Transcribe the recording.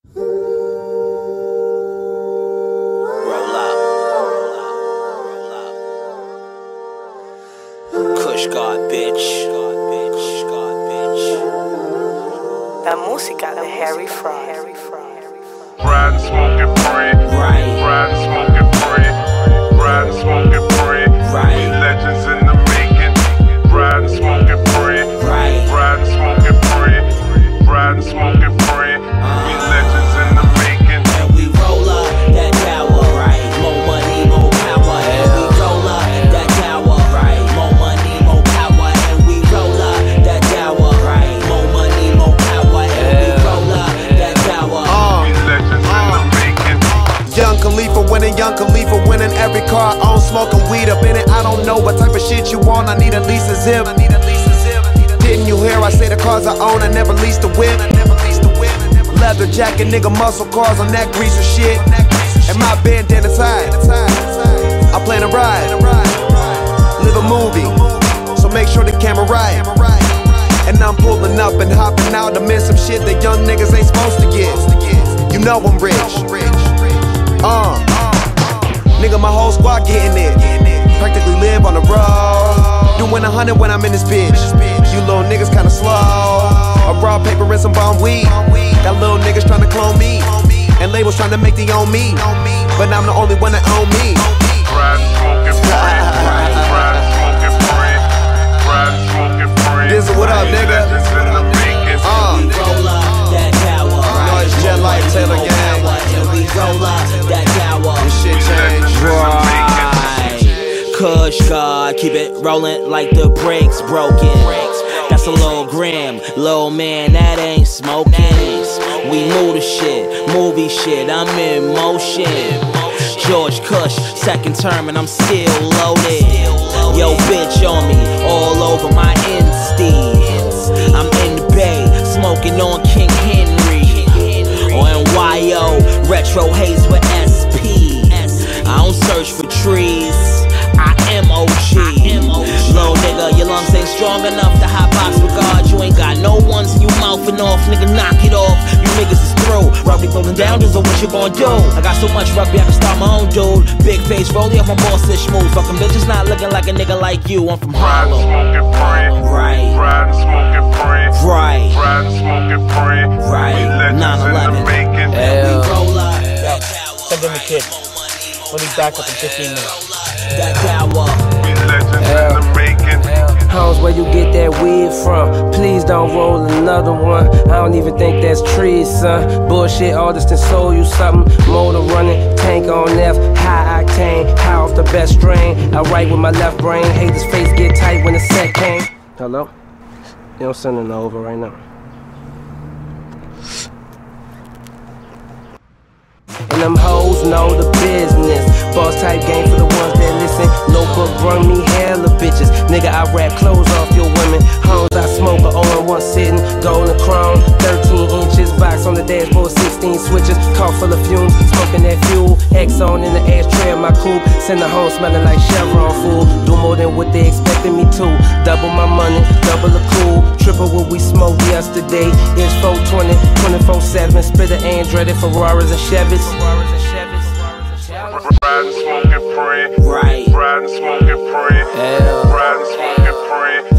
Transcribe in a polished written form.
Roll up. Kush God, bitch. La música de Harry Fraud. Riding, smoking free. Right. Riding, smoking free. Riding, smoking free. Right. We legends in the making. Riding, smoking free. Right. Riding, smoking free. Riding, smoking free. We legends in the making. And we roll up that tower, right? More money, more power. And we roll up that tower, right? More money, more power. And we roll up that tower, right? More money, more power. And we roll up that tower. We legends in the making. Young Khalifa winning every car I own, smoking weed up in it. I don't know what type of shit you want, I need at least a zip. Didn't you hear I say the cars I own, I never leased a whip. Leather jacket, nigga, muscle cars on that greaser shit. And my bandana tied, I plan to ride, live a movie, so make sure the camera right. And I'm pulling up and hopping out to miss some shit that young niggas ain't supposed to get. You know I'm rich. Nigga, my whole squad getting it. Practically live on the road. Doing 100 when I'm in this bitch. You little niggas kinda slow. A raw paper and some bomb weed. Got little niggas trying to clone me. And labels trying to make they own me. But I'm the only one that own me. Riding, smoking free. Riding, smoking free. Riding, smoking free. This is what up, nigga. Legends in the making. We roll up that tower, right? it's Jet Light Taylor gang. And we roll up that tower. This shit changed. Kush God, keep it rolling like the brakes broken. That's a little grim, little man, that ain't smoking. We move the shit, movie shit, I'm in motion. George Kush, second term and I'm still loaded. Yo bitch on me, all over my Insteeds. I'm in the Bay, smoking on King Henry. On NYO, retro haze with SP. I don't search for trees, I am OG. Little nigga, your lungs ain't strong enough to hot box with God. You ain't got no ones in your mouthing off, nigga, knock it off. You niggas is through. Rugby rolling down, just what you gon' do. I got so much rugby, I can start my own dude. Big face, rolling off my boss-ish move. Fucking bitches not looking like a nigga like you. I'm from Riding, Harlem. smoking free. Right. Riding, smoking free. Right. Riding, smoking free. Right. We legends in the 9/11. making. We roll up that tower. Send him a kid. We'll be back up in 15 minutes. That tower. We legends in the making. Homes, where you get that weed from? Please don't roll another one. I don't even think that's trees, son. Bullshit artist and sold you something. Motor running, tank on F, high octane, high off the best strain. I write with my left brain. Haters' face get tight when the set came. Hello? You don't send it over right now. And them hoes know the business. Boss type game for the ones that listen. Notebook run me hella bitches. Nigga, I rap clothes off your women. Homes, I smoke a all in one sitting. Golden chrome, 13 inches. Box on the dashboard, 16 switches. Car full of fumes, smoking that fuel. Exxon in the ashtray of my coupe. Send the home smelling like Chevron food. Do more than what they expected me to. Double my money, double the cool. Triple what we smoked yesterday. It's 420, 24/7. Spit an Andretti, Ferraris and Chevys. Riding, smoking free. Right. Riding, smoking free. Riding, smoking free.